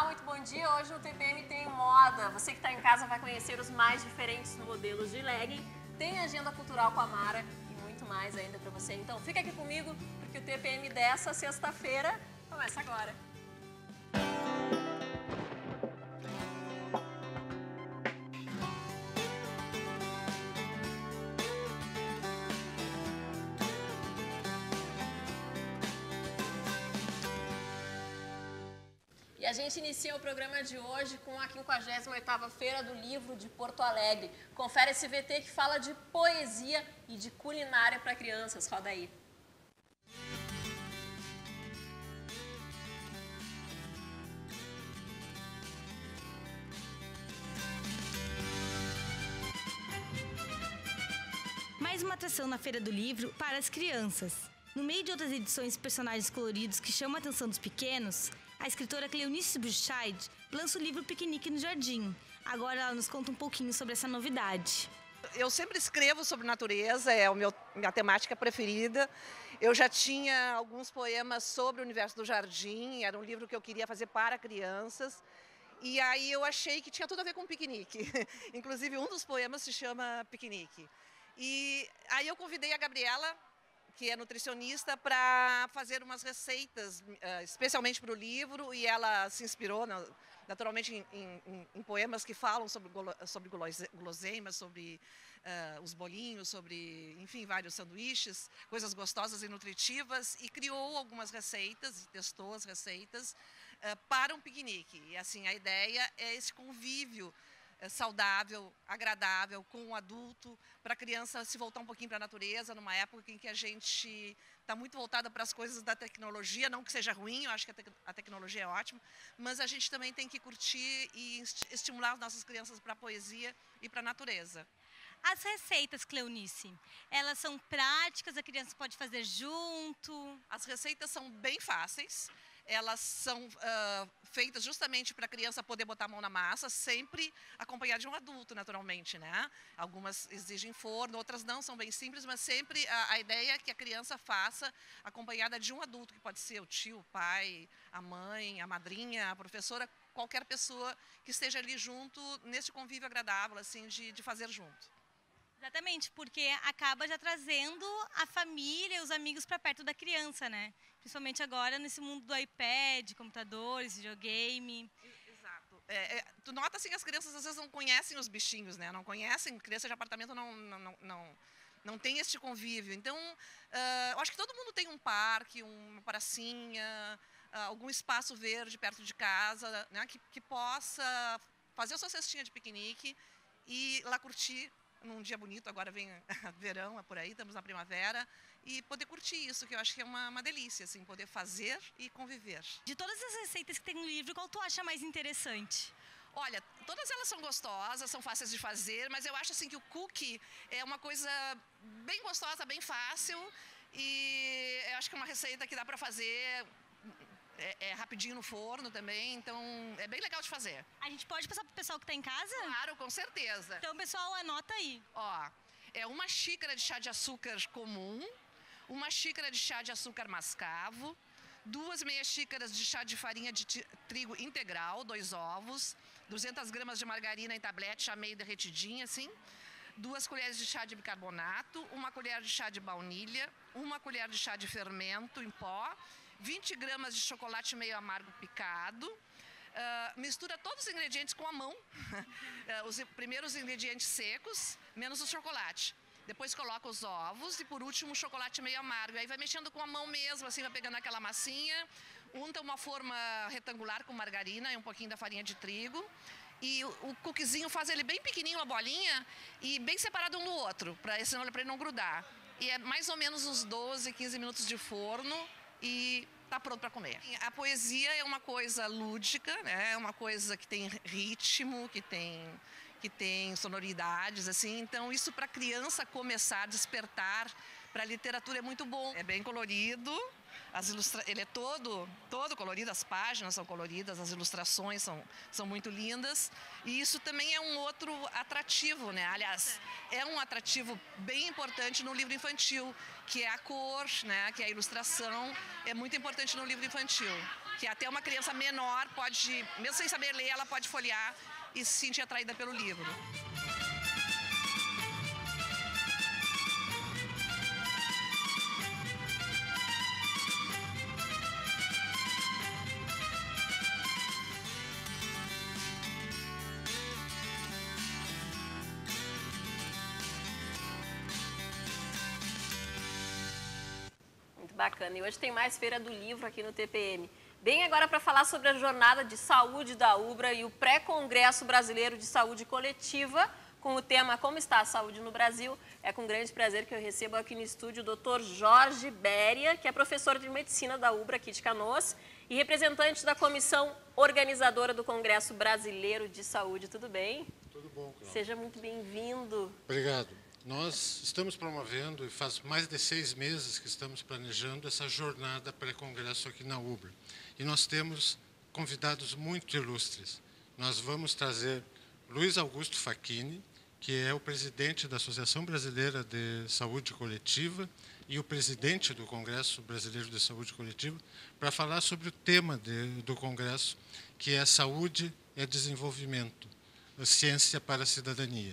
muito bom dia. Hoje no TPM tem moda. Você que está em casa vai conhecer os mais diferentes modelos de legging. Tem agenda cultural com a Mara e muito mais ainda para você. Então fica aqui comigo porque o TPM dessa sexta-feira começa agora. E a gente inicia o programa de hoje com a 58ª Feira do Livro de Porto Alegre. Confere esse VT que fala de poesia e de culinária para crianças. Roda aí. Mais uma atração na Feira do Livro para as crianças. No meio de outras edições e personagens coloridos que chamam a atenção dos pequenos, a escritora Cleonice Bruchard lança o livro Piquenique no Jardim. Agora ela nos conta um pouquinho sobre essa novidade. Eu sempre escrevo sobre natureza, é minha temática preferida. Eu já tinha alguns poemas sobre o universo do jardim, era um livro que eu queria fazer para crianças. E aí eu achei que tinha tudo a ver com piquenique. Inclusive um dos poemas se chama Piquenique. E aí eu convidei a Gabriela, que é nutricionista, para fazer umas receitas, especialmente para o livro, e ela se inspirou, naturalmente, em poemas que falam sobre guloseimas, sobre os bolinhos, sobre, enfim, vários sanduíches, coisas gostosas e nutritivas, e criou algumas receitas, testou as receitas para um piquenique. E, assim, a ideia é esse convívio saudável, agradável, com o adulto, para a criança se voltar um pouquinho para a natureza, numa época em que a gente está muito voltada para as coisas da tecnologia, não que seja ruim, eu acho que a tecnologia é ótima, mas a gente também tem que curtir e estimular as nossas crianças para a poesia e para a natureza. As receitas, Cleonice, elas são práticas, a criança pode fazer junto? As receitas são bem fáceis. Elas são feitas justamente para a criança poder botar a mão na massa, sempre acompanhada de um adulto, naturalmente, né? Algumas exigem forno, outras não, são bem simples, mas sempre a ideia é que a criança faça acompanhada de um adulto, que pode ser o tio, o pai, a mãe, a madrinha, a professora, qualquer pessoa que esteja ali junto, nesse convívio agradável, assim, de fazer junto. Exatamente, porque acaba já trazendo a família, os amigos para perto da criança, né? Principalmente agora nesse mundo do iPad, computadores, videogame. Exato. Tu nota assim que as crianças às vezes não conhecem os bichinhos, né? Não conhecem, criança de apartamento não tem este convívio. Então, eu acho que todo mundo tem um parque, uma pracinha, algum espaço verde perto de casa, né? Que possa fazer a sua cestinha de piquenique e lá curtir num dia bonito. Agora vem verão, é por aí, estamos na primavera, e poder curtir isso, que eu acho que é uma delícia, assim, poder fazer e conviver. De todas as receitas que tem no livro, qual tu acha mais interessante? Olha, todas elas são gostosas, são fáceis de fazer, mas eu acho assim que o cookie é uma coisa bem gostosa, bem fácil, e eu acho que é uma receita que dá para fazer rapidinho no forno também, então é bem legal de fazer. A gente pode passar pro pessoal que está em casa? Claro, com certeza. Então, pessoal, anota aí. Ó, é uma xícara de chá de açúcar comum, uma xícara de chá de açúcar mascavo, 2 meias xícaras de chá de farinha de trigo integral, 2 ovos, 200 gramas de margarina em tablete, já meio derretidinha, assim, 2 colheres de chá de bicarbonato, 1 colher de chá de baunilha, 1 colher de chá de fermento em pó, 20 gramas de chocolate meio amargo picado. Mistura todos os ingredientes com a mão. Primeiro os ingredientes secos, menos o chocolate. Depois coloca os ovos e, por último, o chocolate meio amargo. Aí vai mexendo com a mão mesmo, assim, vai pegando aquela massinha. Unta uma forma retangular com margarina e um pouquinho da farinha de trigo. E o cookiezinho faz ele bem pequenininho, uma bolinha, e bem separado um do outro, senão ele não grudar. E é mais ou menos uns 12, 15 minutos de forno. E está pronto para comer. A poesia é uma coisa lúdica, né? É uma coisa que tem ritmo, que tem sonoridades, assim. Então, isso para a criança começar a despertar para a literatura é muito bom. É bem colorido, ele é todo colorido, as páginas são coloridas, as ilustrações são muito lindas. E isso também é um outro atrativo, né? Aliás, é um atrativo bem importante no livro infantil, que é a cor, né? Que é a ilustração, é muito importante no livro infantil. que até uma criança menor pode, mesmo sem saber ler, ela pode folhear e se sentir atraída pelo livro. Bacana. E hoje tem mais Feira do Livro aqui no TPM. Bem agora para falar sobre a jornada de saúde da UBRA e o pré-congresso brasileiro de saúde coletiva com o tema Como está a saúde no Brasil. É com grande prazer que eu recebo aqui no estúdio o Dr. Jorge Béria, que é professor de medicina da UBRA aqui de Canoas e representante da comissão organizadora do Congresso Brasileiro de Saúde. Tudo bem? Tudo bom, Cláudia. Seja muito bem-vindo. Obrigado. Nós estamos promovendo, e faz mais de 6 meses que estamos planejando essa jornada pré-congresso aqui na UBRA. E nós temos convidados muito ilustres. Nós vamos trazer Luiz Augusto Facchini, que é o presidente da Associação Brasileira de Saúde Coletiva e o presidente do Congresso Brasileiro de Saúde Coletiva, para falar sobre o tema do Congresso, que é Saúde e Desenvolvimento, Ciência para a Cidadania.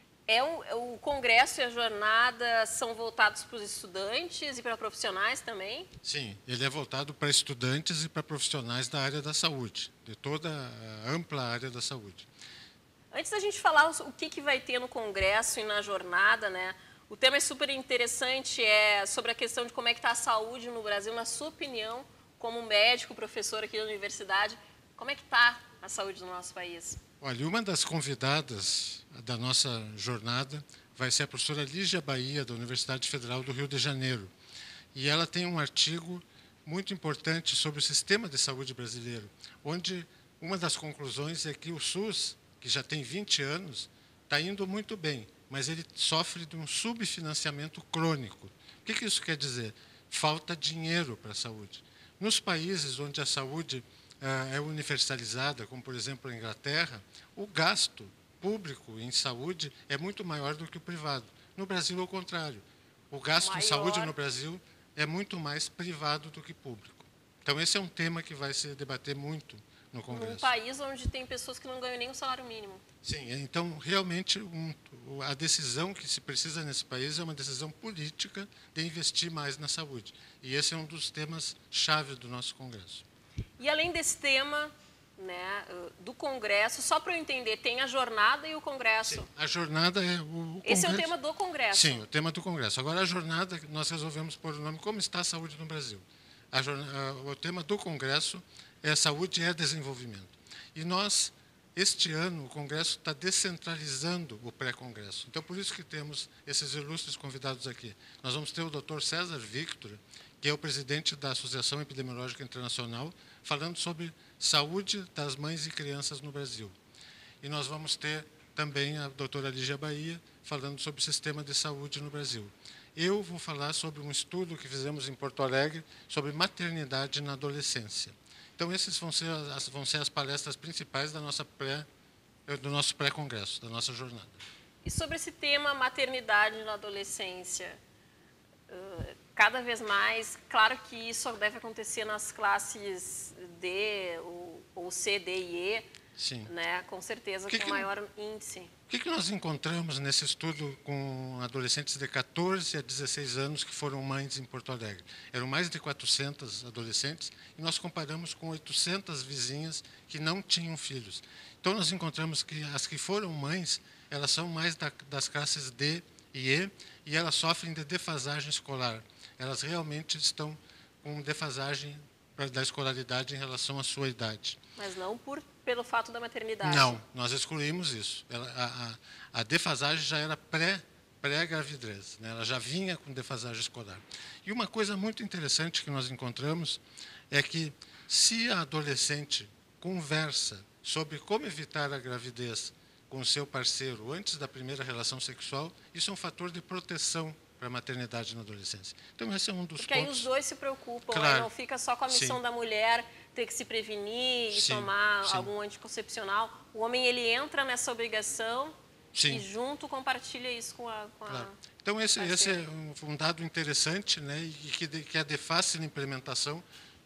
O congresso e a jornada são voltados para os estudantes e para profissionais também? Sim, ele é voltado para estudantes e para profissionais da área da saúde, de toda a ampla área da saúde. Antes da gente falar o que vai ter no congresso e na jornada, né? O tema é super interessante, é sobre a questão de como é que está a saúde no Brasil. Na sua opinião, como médico, professor aqui da universidade, como é que está a saúde no nosso país? Olha, uma das convidadas da nossa jornada vai ser a professora Lígia Bahia, da Universidade Federal do Rio de Janeiro. E ela tem um artigo muito importante sobre o sistema de saúde brasileiro, onde uma das conclusões é que o SUS, que já tem 20 anos, está indo muito bem, mas ele sofre de um subfinanciamento crônico. O que isso quer dizer? Falta dinheiro para a saúde. Nos países onde a saúde é universalizada, como por exemplo a Inglaterra, o gasto público em saúde é muito maior do que o privado. No Brasil, ao contrário. O gasto em saúde no Brasil é muito mais privado do que público. Então, esse é um tema que vai se debater muito no Congresso. Um país onde tem pessoas que não ganham nem o salário mínimo. Sim, então, realmente, a decisão que se precisa nesse país é uma decisão política de investir mais na saúde. E esse é um dos temas-chave do nosso Congresso. E além desse tema, né, do Congresso, só para eu entender, tem a jornada e o Congresso. Sim, a jornada é o Congresso. Esse é o tema do Congresso. Sim, o tema do Congresso. Agora, a jornada, nós resolvemos pôr o nome Como está a saúde no Brasil. O tema do Congresso é Saúde e Desenvolvimento. E nós, este ano, o Congresso está descentralizando o pré-congresso. Então, por isso que temos esses ilustres convidados aqui. Nós vamos ter o Dr. César Victor, que é o presidente da Associação Epidemiológica Internacional, falando sobre saúde das mães e crianças no Brasil. E nós vamos ter também a doutora Lígia Bahia, falando sobre o sistema de saúde no Brasil. Eu vou falar sobre um estudo que fizemos em Porto Alegre sobre maternidade na adolescência. Então, essas vão ser as palestras principais do nosso pré-congresso, da nossa jornada. E sobre esse tema maternidade na adolescência, cada vez mais, claro que isso deve acontecer nas classes D ou C, D e E, sim, né? Com certeza com maior índice. O que nós encontramos nesse estudo com adolescentes de 14 a 16 anos que foram mães em Porto Alegre? Eram mais de 400 adolescentes e nós comparamos com 800 vizinhas que não tinham filhos. Então, nós encontramos que as que foram mães, elas são mais das classes D e E elas sofrem de defasagem escolar. Elas realmente estão com defasagem da escolaridade em relação à sua idade. Mas não pelo fato da maternidade. Não, nós excluímos isso. A defasagem já era pré-gravidez, né? Ela já vinha com defasagem escolar. E uma coisa muito interessante que nós encontramos é que se a adolescente conversa sobre como evitar a gravidez com o seu parceiro antes da primeira relação sexual, isso é um fator de proteção para a maternidade na adolescência. Então, esse é um dos Porque pontos. aí os dois se preocupam, Claro. né? Não fica só com a missão da mulher ter que se prevenir e tomar algum anticoncepcional. O homem, ele entra nessa obrigação e junto compartilha isso com a Claro. Então, esse é um dado interessante, né? E que é de fácil implementação.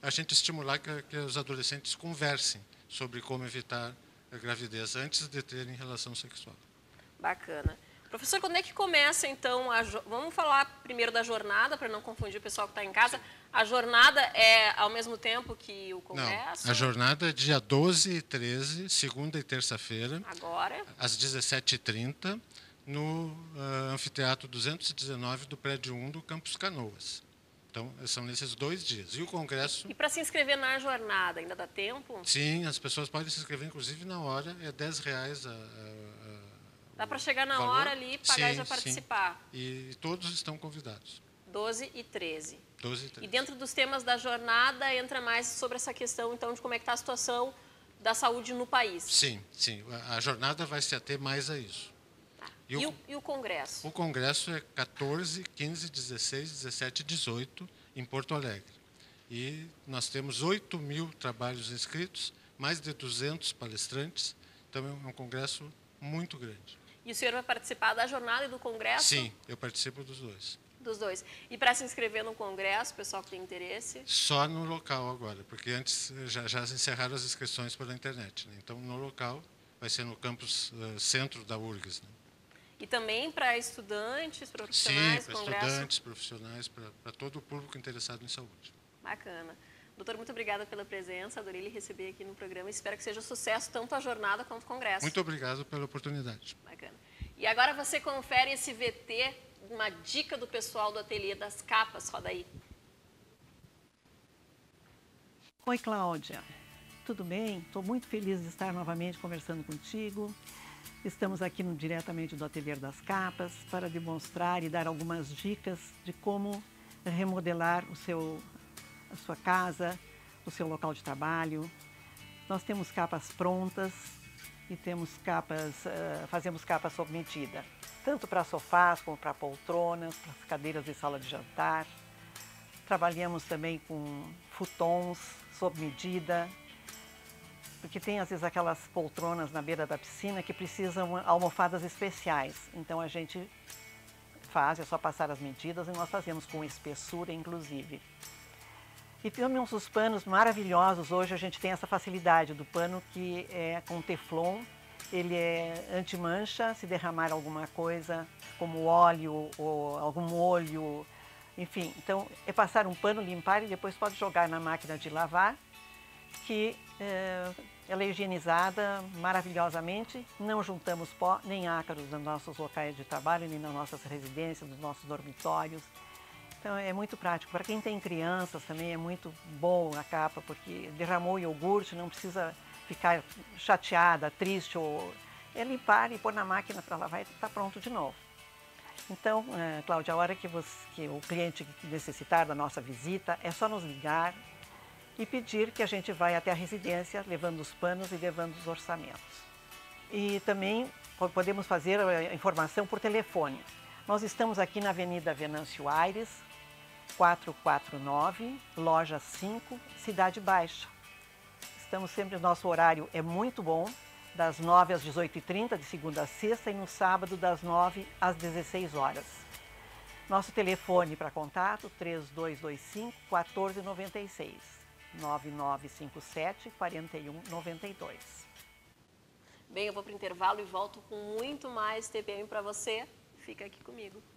a gente estimular que os adolescentes conversem sobre como evitar a gravidez antes de terem relação sexual. Bacana. Professor, quando é que começa, então, vamos falar primeiro da jornada, para não confundir o pessoal que está em casa. A jornada é ao mesmo tempo que o congresso? Não, a jornada é dia 12 e 13, segunda e terça-feira. Agora? Às 17h30, no Anfiteatro 219 do prédio 1 do Campus Canoas. Então, são nesses 2 dias. E o congresso... E para se inscrever na jornada, ainda dá tempo? Sim, as pessoas podem se inscrever, inclusive, na hora. É R$10 Dá para chegar na valor. Hora ali, pagar e já Sim. participar. E todos estão convidados. 12 e 13. 12 e 13. E dentro dos temas da jornada, entra mais sobre essa questão, então, de como é que está a situação da saúde no país. Sim. A jornada vai se ater mais a isso. Tá. E o congresso? O congresso é 14, 15, 16, 17 e 18 em Porto Alegre. E nós temos 8.000 trabalhos inscritos, mais de 200 palestrantes. Então, é um congresso muito grande. E o senhor vai participar da jornada e do congresso? Sim, eu participo dos dois. Dos dois. E para se inscrever no congresso, pessoal que tem interesse? Só no local agora, porque antes já encerraram as inscrições pela internet. Né? Então, no local, vai ser no campus centro da URGS. Né? E também para estudantes, profissionais, sim, para estudantes, profissionais, para todo o público interessado em saúde. Bacana. Doutor, muito obrigada pela presença, adorei lhe receber aqui no programa. Espero que seja sucesso tanto a jornada quanto o congresso. Muito obrigado pela oportunidade. Bacana. E agora você confere esse VT, uma dica do pessoal do Ateliê das Capas. Roda aí. Oi, Cláudia. Tudo bem? Estou muito feliz de estar novamente conversando contigo. Estamos aqui diretamente do Ateliê das Capas para demonstrar e dar algumas dicas de como remodelar a sua casa, o seu local de trabalho. Nós temos capas prontas e fazemos capas sob medida, tanto para sofás como para poltronas, para as cadeiras de sala de jantar. Trabalhamos também com futons sob medida, porque tem às vezes aquelas poltronas na beira da piscina que precisam almofadas especiais. Então a gente faz, é só passar as medidas e nós fazemos com espessura inclusive. E temos os panos maravilhosos. Hoje a gente tem essa facilidade do pano que é com teflon. Ele é anti-mancha, se derramar alguma coisa, como óleo ou algum molho, enfim. Então, é passar um pano, limpar e depois pode jogar na máquina de lavar, que ela é higienizada maravilhosamente. Não juntamos pó nem ácaros nos nossos locais de trabalho, nem nas nossas residências, nos nossos dormitórios. Então é muito prático. Para quem tem crianças também é muito bom a capa, porque derramou iogurte, não precisa ficar chateada, triste, ou é limpar e pôr na máquina para lavar e está pronto de novo. Então, Cláudia, a hora que o cliente necessitar da nossa visita, é só nos ligar e pedir que a gente vai até a residência, levando os panos e levando os orçamentos. E também podemos fazer a informação por telefone. Nós estamos aqui na Avenida Venâncio Aires, 449, loja 5, Cidade Baixa. Estamos sempre, o nosso horário é muito bom, das 9 às 18h30, de segunda a sexta, e no sábado das 9 às 16 horas. Nosso telefone para contato, 3225-1496, 9957-4192. Bem, eu vou para o intervalo e volto com muito mais TPM para você. Fica aqui comigo.